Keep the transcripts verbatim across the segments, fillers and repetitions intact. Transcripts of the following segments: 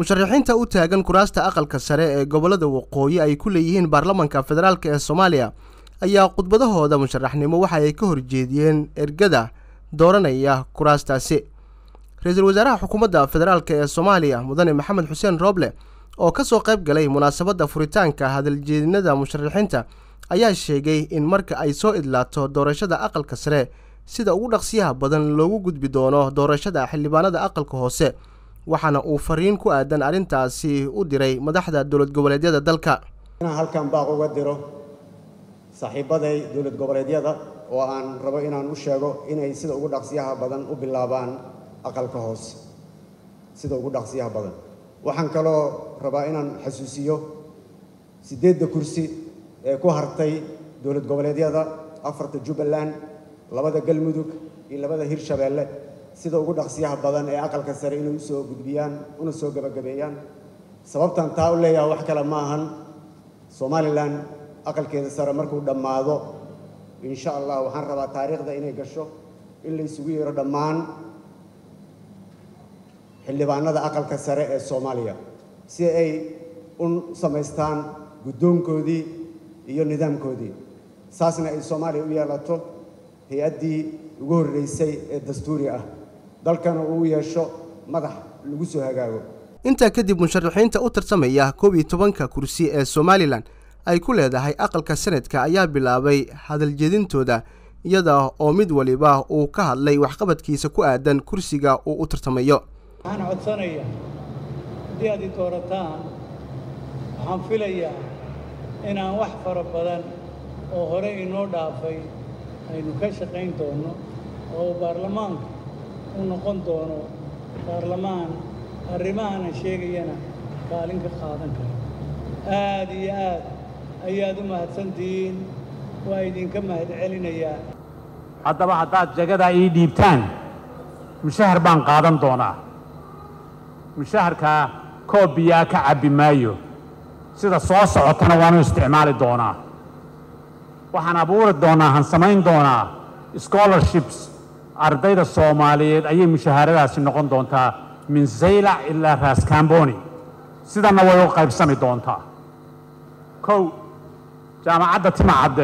musharaxiinta u taagan kuraasta aqalka sare ee gobolada waqooyi ay ku leeyihiin baarlamaanka federaalk ee Soomaaliya ayaa khudbadahooda musharaxnimo waxa ay ka horjeediyeen ergada dooranaya kuraastaasi. Ra'iisul Wasaaraha Xukuumadda Federaalk ee Soomaaliya Mudane Maxamed Xuseen Roble oo ka soo qayb galay munaasabadda furitaanka hadaljeedinada musharaxiinta ayaa sheegay in marka ay soo idlaato doorashada aqalka sare sida ugu dhaqsiyaha badan loogu gudbi doono doorashada xildhibaanada aqalka hoose, waxaana uu fariin ku aadan arrintaasi u diray madaxda dowlad goboleedyada dalka. inaan halkan baaq uga diro saaxiibaday dowlad goboleedyada oo aan rabo inaan u sheego inay sida ugu dhaqsiyaha badan u bilaabaan aqalka hoose sida ugu dhaqsiyaha badan. waxaan kaloo rabaa inaan xasuusiyo sideedda kursi ee ku hartay dowlad goboleedyada afarta Jubbaland, labada Galmudug iyo labada Hirshabeelle sida ugu dhaqsiyaha badan ee aqalka sare inay soo gudbiyaan una soo gabagabeeyaan. sababtan taa u leeyahay wax kale ma ahan Somaliland aqalkeeda sare markuu dhamaado insha Allah waxaan rabaa taariikhda inay gasho in la isugu yeero dhammaan xildhibaanada aqalka sare ee Soomaaliya si ay u sameystaan guddoonkoodii iyo nidaamkoodii saasna ay Soomaaliya u yeelato hay'adii ugu horeysay ee dastuuri ah dalkana uu yeesho madax lagu soo hagaago. inta kadib musharaxiinta u tartamaya koob iyo tobanka kursi ee Somaliland ay ku leedahay aqalka sanadka ayaa bilaabay hadaljeedintooda iyada oo mid waliba uu ka hadlay waxqabadkiisa ku aadan kursiga uu u tartamayo. waxaan codsanayaa haddii aad i doorataan waxaan filayaa inaan wax fara badan oo hore inoo dhaafay aynu ka shaqayn doono oo baarlamaanka u noqon doono baarlamaan arrimahan sheegayana kaalin ka qaadan kara. aad iyo aad ayaad u mahadsantihiin waa idinka mahadcelinayaa. haddaba haddaad jagada ii dhiibtaan mushahar baan qaadan doonaa. mushaharka koob biyaa ka cabbi maayo sida soo socotana waanu isticmaali doonaa. waxaan abuuri doonaa han samayn doonaa scholarships ardayda Soomaaliyeed ayay mushaharadaasi noqon doontaa min Zaylac ilaa Ras Kamboni sidana way u qaybsami doontaa. kow jaamacadda Timacadde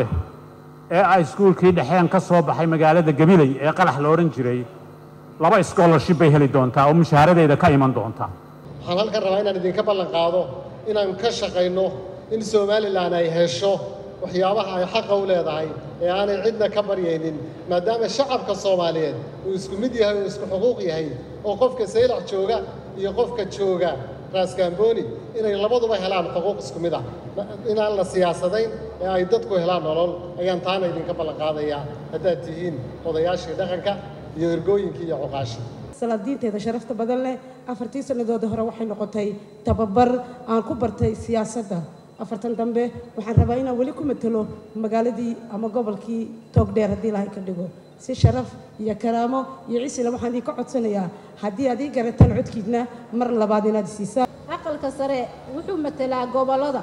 ee ay iskuulkii dhexeen ka soo baxay magaalada Gabiley ee qalax la oran jiray laba scholarship bay heli doontaa oo mushaharadeeda ka iman doonta. waxaan halkan rabaa inaan idinka ballan qaado inaan ka shaqayno in Somaliland ay hesho waxyaabaha ay xaq u leedahay ee aanay cidna ka baryaynin maadaama shacabka Soomaaliyeed uu isku mid yahay oo isku xuquuq yahay oo qofka Zaylac jooga iyo qofka jooga Ras Kamboni inay labaduba helaan xuquuq isku mid ah inaan la siyaasadayn ee ay dadku helaan nolol ayaan taana idinka ballan qaadayaa haddaad tihiin odayaashii dhaqanka iyo ergooyinkii iyo cuqaashi. salaadiinteeda sharafta badan leh afartii sanadood hore waxay noqotay tababar aan ku bartay siyaasadda. afartan dambe waxaan rabaa inaan wali ku matalo magaaladii ama gobolkii Togdheer haddii Ilaahay ka dhigo si sharaf iyo karaamo iyo cisila waxaan idinka codsanayaa haddii aad ii garataan codkiidna mar labaad inaad siisaan. aqalka sare wuxuu matalaa gobolada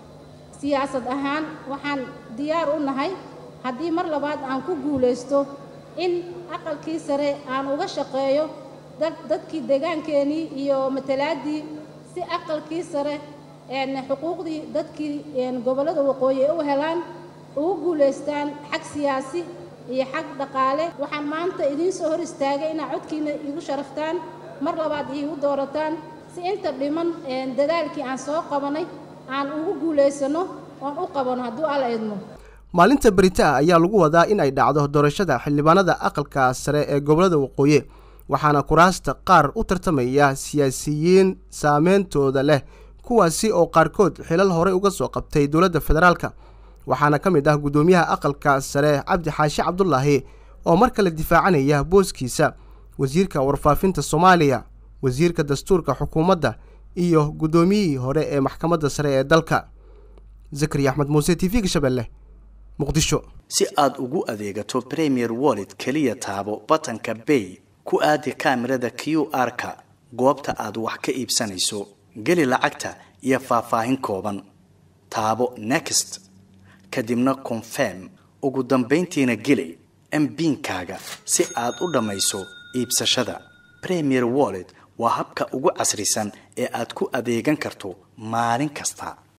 siyaasad ahaan waxaan diyaar u nahay haddii mar labaad aan ku guuleysto in aqalkii sare aan uga shaqeeyo dadkii deegaankeenii iyo matalaadii si aqalkii sare een xuquuqdii dadkii een gobolada waqooyi u helaan ugu guuleystaan xaq siyaasi iyo xaq dhaqaale. waxaan maanta idin soo hor istaagay in codkiina igu sharaftaan mar labaad igu doorataan si inta dhiman een dadaalkii aan soo qabanay aan ugu guuleysano oo u qabano hadduu alla idmo. maalinta berita ayaa lagu wadaa in ay dhacdo doorashada xildhibaanada aqalka sare ee gobolada waqooyi, waxaana kuraasta qaar u tartamaya siyaasiyiin saameyntooda leh kuwaasi oo qaarkood xilal hore uga soo qabtay dowladda federaalka. waxaana ka mid ah gudoomiyaha aqalka sare Cabdi Xaashi Cabdullaahi oo mar kale difaacanaya booskiisa, wasiirka warfaafinta Soomaaliya, wasiirka dastuurka xukuumadda iyo gudoomiyihii hore ee maxkamadda sare ee dalka. Zakariya Axmed Muuse, T V-ga Shabeelle, Muqdisho. si aad ugu adeegato Premier Wallet kaliya taabo batanka Pay ku aadi kaamirada Q R-ka goobta aad wax ka iibsanayso, geli lacagta iyo faahfaahin kooban, taabo Next kadibna Confirm, ugu dambeyntiina geli M-PIN-kaaga si aad u dhamayso iibsashada. Premier Wallet waa habka ugu casrisan ee aad ku adeegan karto maalin kasta.